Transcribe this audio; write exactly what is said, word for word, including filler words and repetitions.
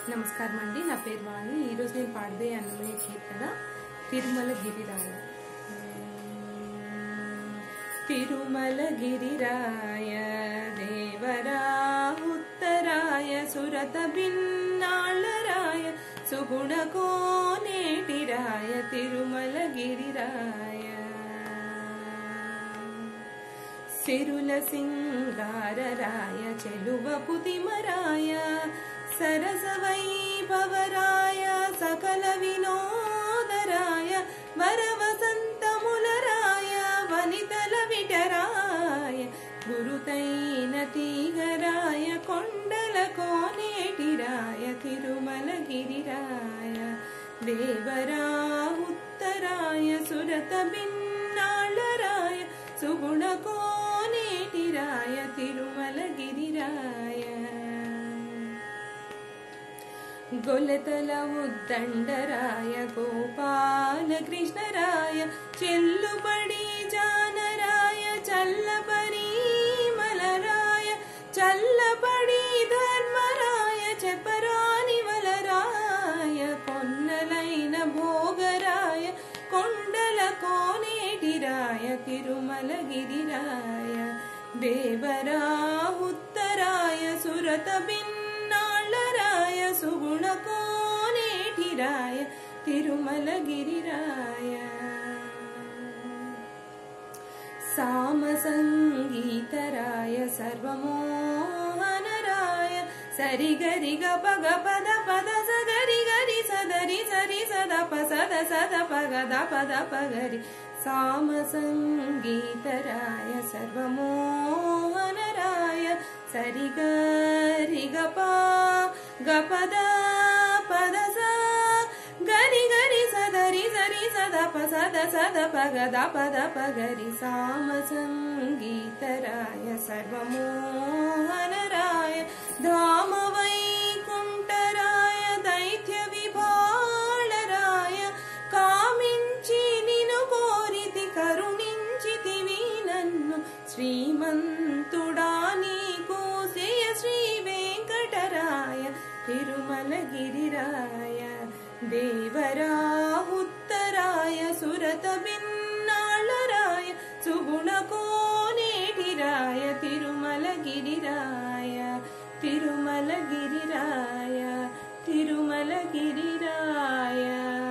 నమస్కారం అండి. నా పేరు వాణి. ఈరోజు నేను పాడబోయే అన్నమయ్య కీర్తన తిరుమల గిరిరాయ. తిరుమల గిరిరాయ దేవరా ఉత్తరాయ సురత భిన్నాళరాయ సుగుణ కోనేటిరాయ తిరుమల గిరిరాయ. సిరుల సింగారరాయ చెలువ పుతిమరాయ सरस वैभवराय सकल विनोदराय वर वसंत मुलराय वनितल विटराय गुरुतैन तीगराय कोंडल कोनेटिराय तिरुमल गिरिराय देवरा उत्तराय सुरत भिन्नाळराय सुगुण कोनेटिराय तिरुमल गिरिराय. गोलतल उद्दंडराय गोपाल कृष्णराय चिल्लुबड़ी जानराय चल्लपरी मलराय चल्लपड़ी धर्मराय चपरानि वलराय कोन्नलैन भोगराय कोंडल कोनेटिराय तिरुमल गिरिराय देवरा उत्तराय सुरत भिन्नाळराय सुगुण कोनेटिराय तिरुमल गिरिराय. साम संगीतराय सर्वमोहनराय सरि गरि ग प ग प द प द स गरि गरि सदरि सरि सद प सद सद प ग द प द प गरि साम संगीतराय सर्वमोहनराय सरि गरि ग प ग प द प द स गरि गरि सदरि सरि सद प सद सद प ग द प द प गरि साम संगीतराय सर्वमोहनराय धाम वैकुंठराय दैत्य विभाळराय कामिंచి నిను కోరితి కరుణించితివి నన్ను శ్రీమంతుడా నీకు శ్రేయ శ్రీ వెంకటరాయ తిరుమల గిరిరాయ దేవరా ఉత్తరాయ సురత భిన్నాళరాయ సుగుణ కోనేటిరాయ తిరుమల గిరిరాయ తిరుమల గిరిరాయ తిరుమల గిరిరాయ.